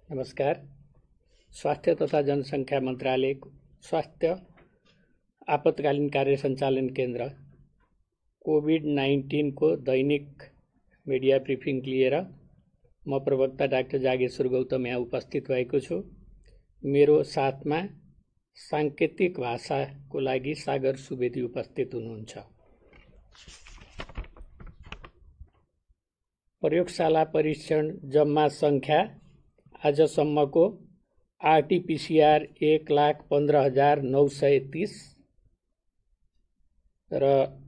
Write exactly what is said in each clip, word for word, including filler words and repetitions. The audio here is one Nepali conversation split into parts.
नमस्कार। स्वास्थ्य तथा जनसङ्ख्या मन्त्रालय स्वास्थ्य आपतकालीन कार्य सञ्चालन केन्द्र कोभिड नाइन्टीन को दैनिक मिडिया ब्रिफिङ लिएर म प्रवक्ता डाक्टर जागेश्वर गौतम यहाँ उपस्थित भएको छु। मेरो साथमा साङ्केतिक भाषाको लागि सागर सुवेदी उपस्थित हुनुहुन्छ। प्रयोगशाला परीक्षण जम्मा संख्या आजसम्मको आरटीपीसीआर एक लाख पन्ध्र हजार नौ सय तीस र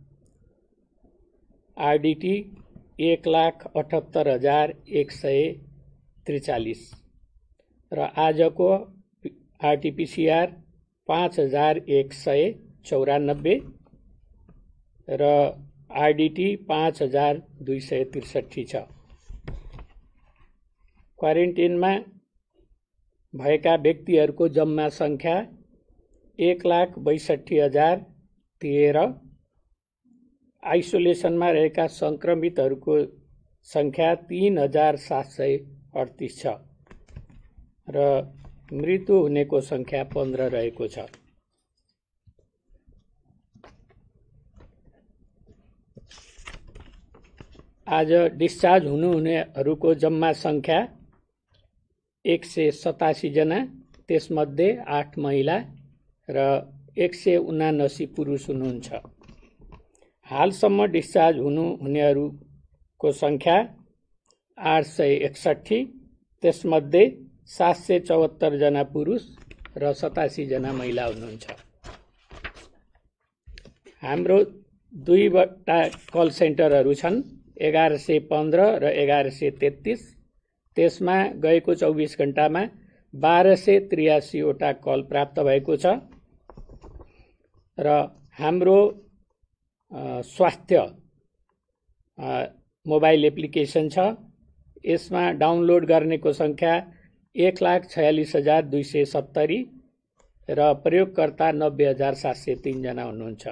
आरडीटी एक लाख अठहत्तर हजार एक सय त्रिचालीस र आजको आरटीपीसीआर पाँच हजार एक सय चौरानब्बे र आरडीटी पाँच हजार दुई सय त्रिसठी छ। क्वारेन्टिनमा भएका व्यक्तिहरूको जम्मा संख्या एक लाख बैसठी हजार तेह्र, आइसोलेसनमा रहेका संक्रमितहरूको संख्या तीन हजार सात सय अडतिस छ र मृत्यु हुनेको संख्या पन्ध्र रहेको छ। आज डिस्चार्ज हुनुहुनेहरूको जम्मा संख्या एक सय सतासी जना, त्यसमध्ये आठ महिला र एक सय उनासी पुरुष हुनुहुन्छ। हालसम्म डिस्चार्ज हुनुहुनेहरूको संख्या आठ सय एकसट्ठी, त्यसमध्ये सात सय चौहत्तर जना पुरुष र सतासी जना महिला हुनुहुन्छ। हाम्रो दुईवटा कल सेन्टरहरू छन्, एघार सय पन्ध्र र एघार सय तेत्तिस। त्यसमा गएको चौबिस घण्टामा बाह्र सय त्रियासीवटा कल प्राप्त भएको छ र हाम्रो स्वास्थ्य मोबाइल एप्लिकेसन छ। यसमा डाउनलोड गर्नेको संख्या एक लाख छयालिस हजार दुई सय सत्तरी र प्रयोगकर्ता नब्बे हजार सात सय तीनजना हुनुहुन्छ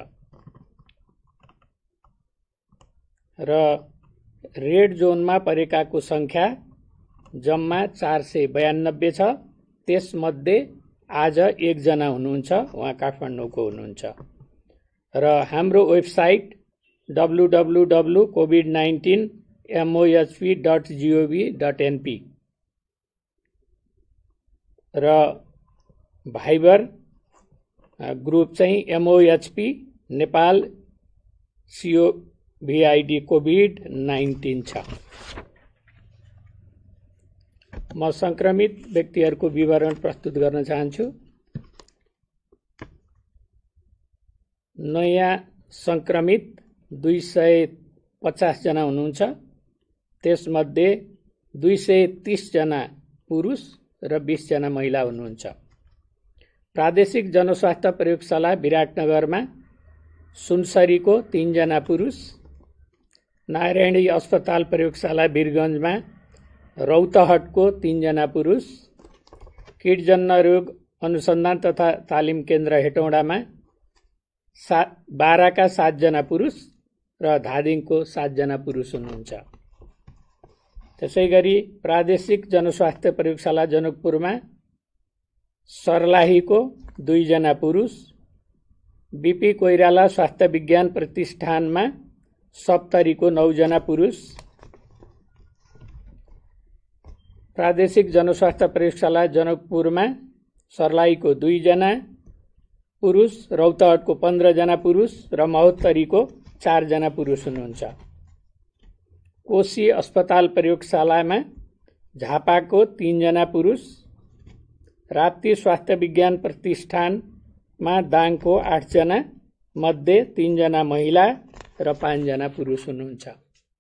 र रेड जोनमा परेकाको संख्या जम्मा चार सय बयानब्बे छ। त्यसमध्ये आज एकजना हुनुहुन्छ, उहाँ काठमाडौँको हुनुहुन्छ र हाम्रो website W W W dot covid nineteen MOHP dot G O V dot NP र भाइबर ग्रुप चाहिँ MOHP Nepal C O V I D covid nineteen छ। म संक्रमित व्यक्तिहरूको विवरण प्रस्तुत गर्न चाहन्छु। नयाँ संक्रमित दुई सय पचास जना हुनुहुन्छ, त्यसमध्ये दुई सय तीस जना पुरुष र बीस जना महिला हुनुहुन्छ। प्रादेशिक जनस्वास्थ्य प्रयोगशाला विराटनगरमा सुनसरीको तीन जना पुरुष, नारायणी अस्पताल प्रयोगशाला वीरगञ्जमा रौतहटको तीन जना पुरुष, कीटजन्य रोग अनुसन्धान तथा तालिम केन्द्र हेटौडामा सात बाह्रका सातजना पुरुष र धादिङको सातजना पुरुष हुनुहुन्छ। त्यसै गरी प्रादेशिक जनस्वास्थ्य प्रयोगशाला जनकपुरमा सर्लाहीको दुईजना पुरुष, बीपी कोइराला स्वास्थ्य विज्ञान प्रतिष्ठानमा सप्तरीको नौजना पुरुष, प्रादेशिक जनस्वास्थ्य प्रयोगशाला जनकपुरमा सर्लाहीको दुईजना पुरुष, रौतहटको पन्ध्र जना पुरुष र महोत्तरीको चारजना पुरुष हुनुहुन्छ। कोशी अस्पताल प्रयोगशालामा झापाको तीनजना पुरुष, राप्ती स्वास्थ्य विज्ञान प्रतिष्ठानमा दाङको आठजना मध्ये तीनजना महिला र पाँचजना पुरुष हुनुहुन्छ।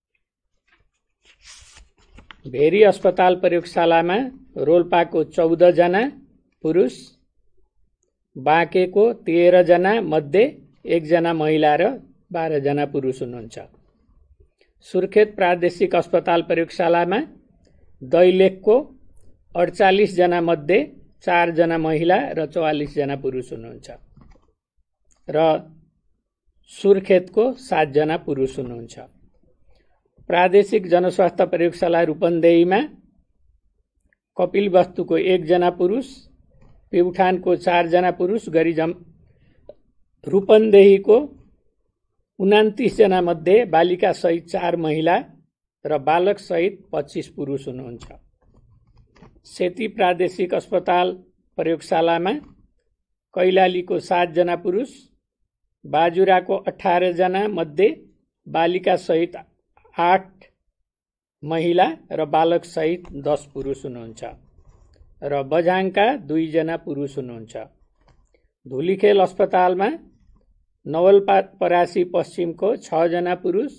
भेरी अस्पताल प्रयोगशालामा रोल्पाको चौध जना पुरुष, बाँकेको तेह्र जना मध्ये एकजना महिला र बाह्र जना पुरुष हुनुहुन्छ। सुर्खेत प्रादेशिक अस्पताल प्रयोगशालामा दैलेखको अडचालिस जना मध्ये चार जना महिला र चौवालिस जना पुरुष हुनुहुन्छ र सुर्खेतको सात जना पुरुष हुनुहुन्छ। प्रादेशिक जनस्वास्थ्य प्रयोगशाला रूपन्देहीमा कपिलवस्तुको एकजना पुरुष, प्युठानको चारजना पुरुष गरी जम रूपन्देहीको उनान्तीस जना मध्ये बालिका सहित चार महिला र बालक सहित पच्चीस पुरुष हुनुहुन्छ। सेती प्रादेशिक अस्पताल प्रयोगशालामा कैलालीको सातजना पुरुष, बाजुराको अठार जना मध्ये बालिका सहित आठ महिला र बालक सहित दस पुरुष हुनुहुन्छ र बझाङका दुईजना पुरुष हुनुहुन्छ। धुलीखेल अस्पतालमा नवलपरासी पश्चिमको छ जना पुरुष,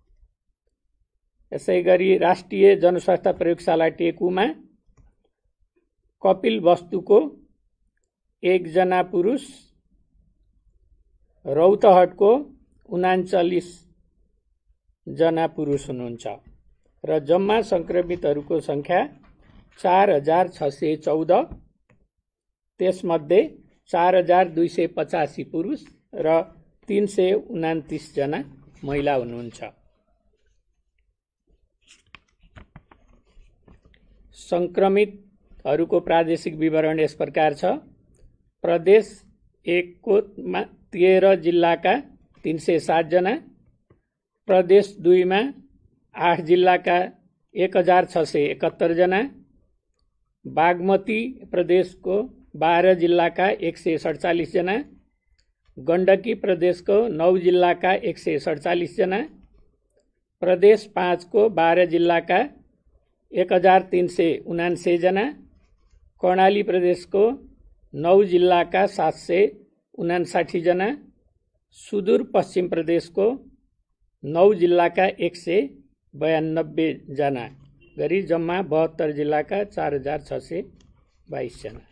यसैगरी राष्ट्रिय जनस्वास्थ्य प्रयोगशाला टेकुमा कपिलवस्तुको एकजना पुरुष, रौतहटको उनाचालिस जना पुरुष हुनुहुन्छ र जम्मा संक्रमितहरूको संख्या चार हजार छ सय चौध, त्यसमध्ये चार हजार दुई सय पचासी पुरुष र तीन सय उनातिस जना महिला हुनुहुन्छ। संक्रमितहरूको प्रादेशिक विवरण यस प्रकार छ। प्रदेश एक को तेह्र जिल्लाका तीन सय सात जना, प्रदेश दुई में आठ जिल्लाका एक हजार छ सय एकहत्तर जना, बागमती प्रदेश को बाह्र जिल्लाका एक सय सडचालिस जना, गण्डकी प्रदेश को नौ जिल्लाका एक सय सडचालिस जना, प्रदेश पाँच को बाह्र जिल्लाका एक हजार तीन सय उनान्सय जना, कर्णाली प्रदेश को नौ जिल्लाका सात सय उनासाठी जना, सुदूर पश्चिम प्रदेश को नौ जिल्लाका एक सय बयानब्बे जना गरी जम्मा बहत्तर जिल्लाका चार हजार छ सय बाइस जना।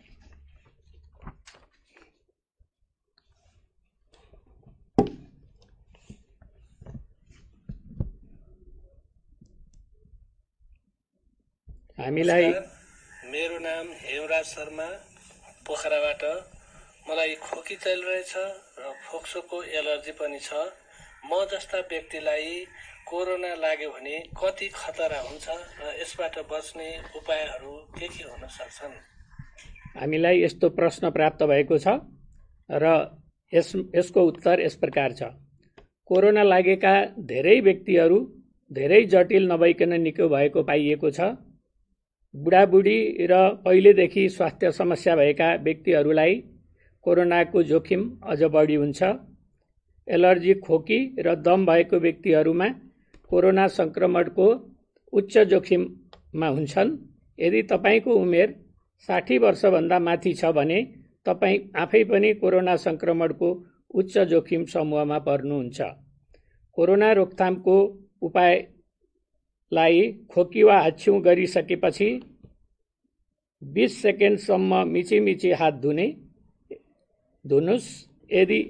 हामीलाई मेरो नाम हेमराज शर्मा, पोखराबाट। मलाई खोकी चलिरहेछ र फोक्सोको एलर्जी पनि छ। म जस्ता व्यक्तिलाई कोरोना लाग्यो भने कति खतरा हुन्छ र यसबाट बच्ने उपायहरू के के हुन सक्छन्? हामीलाई यस्तो प्रश्न प्राप्त भएको छ र यस यसको उत्तर यस प्रकार छ। कोरोना लागेका धेरै व्यक्तिहरू धेरै जटिल नभइकन निको भएको पाइएको छ। बुढाबुढी र पहिलेदेखि स्वास्थ्य समस्या भएका व्यक्तिहरूलाई कोरोनाको जोखिम अझ बढी हुन्छ। एलर्जी, खोकी र दम भएको व्यक्तिहरूमा कोरोना संक्रमणको उच्च जोखिममा हुन्छन्। यदि तपाईको उमेर साठी वर्षभन्दा माथि छ भने तपाई आफै पनि कोरोना संक्रमणको उच्च जोखिम समूहमा पर्नुहुन्छ। कोरोना रोकथामको उपायलाई खोकी वा हाच्छिउँ गरिसकेपछि बीस सेकेन्डसम्म मिची मिची हात धुने धुनुस्। यदि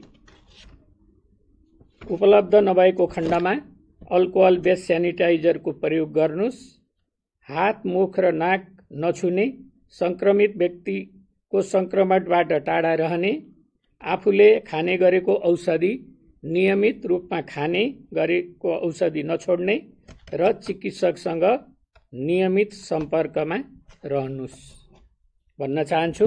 उपलब्ध नभएको खण्डमा अल्कोहल बेस स्यानिटाइजरको प्रयोग गर्नुस्। हात, मुख र नाक नछुने, संक्रमित व्यक्तिको संक्रमणबाट टाढा रहने, आफूले खाने गरेको औषधि नियमित रूपमा खाने, गरेको औषधि नछोड्ने र चिकित्सकसँग नियमित सम्पर्कमा रहनुस् भन्न चाहन्छु।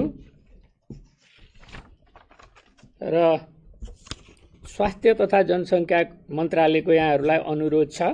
र स्वास्थ्य तथा जनसङ्ख्या मन्त्रालयको यहाँहरूलाई अनुरोध छ,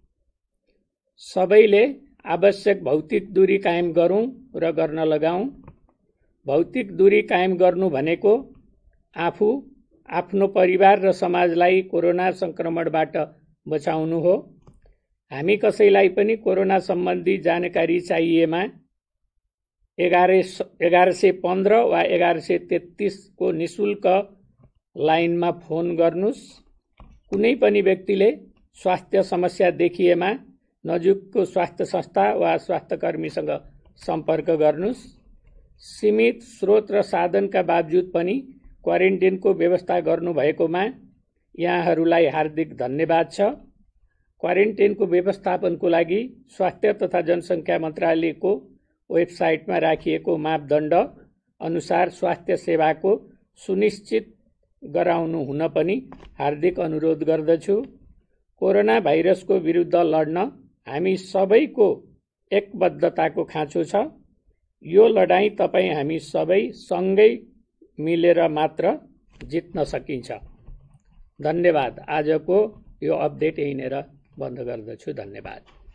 सबैले आवश्यक भौतिक दूरी कायम गरौँ र गर्न लगाऊँ। भौतिक दूरी कायम गर्नु भनेको आफू, आफ्नो परिवार र समाजलाई कोरोना संक्रमणबाट बचाउनु हो। हामी कसैलाई पनि कोरोना सम्बन्धी जानकारी चाहिएमा एघार एघार सय पन्ध्र वा एघार सय तेत्तीस को निशुल्क लाइनमा फोन गर्नुस्। कुनै पनि व्यक्तिले स्वास्थ्य समस्या देखिएमा नजिकको स्वास्थ्य संस्था वा स्वास्थ्यकर्मीसँग सम्पर्क गर्नुस्। सीमित स्रोत र साधनका बावजुद पनि क्वारेन्टिनको व्यवस्था गर्नुभएकोमा यहाँहरूलाई हार्दिक धन्यवाद छ। क्वारेन्टिनको व्यवस्थापनको लागि स्वास्थ्य तथा जनसङ्ख्या मन्त्रालयको वेबसाइटमा राखिएको मापदण्ड अनुसार स्वास्थ्य सेवाको सुनिश्चित गराउनु हुन पनि हार्दिक अनुरोध गर्दछु। कोरोना भाइरसको विरुद्ध लड्न हामी सबैको एकबद्धताको खाँचो छ। यो लडाईँ तपाईँ हामी सबै सँगै मिलेर मात्र जित्न सकिन्छ। धन्यवाद। आजको यो अपडेट यहीँनेर बन्द गर्दछु। धन्यवाद।